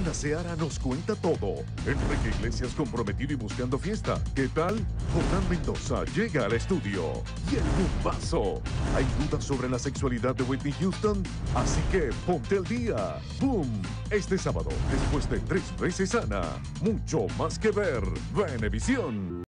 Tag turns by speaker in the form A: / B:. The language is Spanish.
A: Ana Seara nos cuenta todo. Enrique Iglesias comprometido y buscando fiesta. ¿Qué tal? Jordán Mendoza llega al estudio. Y el bombazo. ¿Hay dudas sobre la sexualidad de Whitney Houston? Así que ponte al día. ¡Boom! Este sábado, después de 3 veces Ana. Mucho más que ver. Venevisión.